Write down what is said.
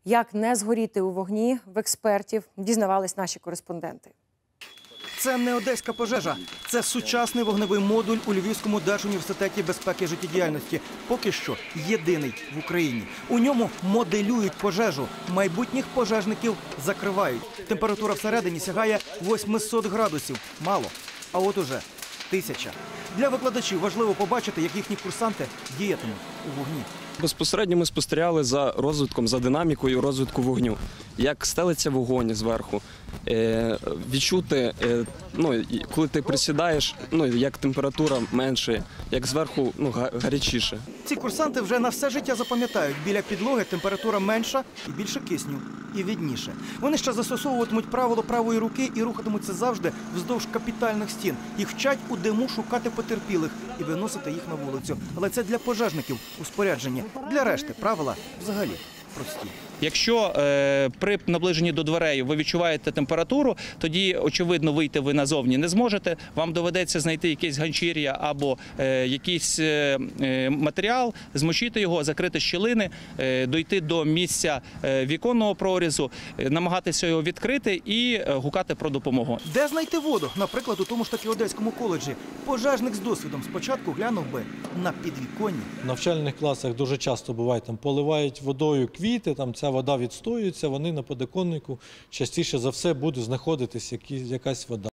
Як не згоріти у вогні, в експертів дізнавались наші кореспонденти. Це не одеська пожежа. Це сучасний вогневий модуль у Львівському держуніверситеті безпеки і життєдіяльності. Поки що єдиний в Україні. У ньому моделюють пожежу. Майбутніх пожежників закривають. Температура всередині сягає 800 градусів. Мало. А от уже 1000. Для викладачів важливо побачити, як їхні курсанти діятимуть у вогні. Безпосередньо ми спостерігали за розвитком, за динамікою розвитку вогню. Як стелиться вогонь зверху, відчути, коли ти присідаєш, як температура менше, як зверху гарячіше. Ці курсанти вже на все життя запам'ятають. Біля підлоги температура менша і більше кисню, і відніше. Вони ще застосовуватимуть правило правої руки і рухатимуться завжди вздовж капітальних стін. Їх вчать у диму шукати потерпілих і виносити їх на вулицю. Але це для пожежників у спорядженні. Для решти правила взагалі прості. Якщо при наближенні до дверей ви відчуваєте температуру, тоді, очевидно, вийти ви назовні не зможете. Вам доведеться знайти якесь ганчір'я або якийсь матеріал, змочити його, закрити щілини, дойти до місця віконного прорізу, намагатися його відкрити і гукати про допомогу. Де знайти воду? Наприклад, у тому ж таки Одеському коледжі. Пожежник з досвідом спочатку глянув би на підвіконня. В навчальних класах дуже часто буває, поливають водою квіти, ця вода відстоюється, вони на подоконнику частіше за все буде знаходитись якась вода.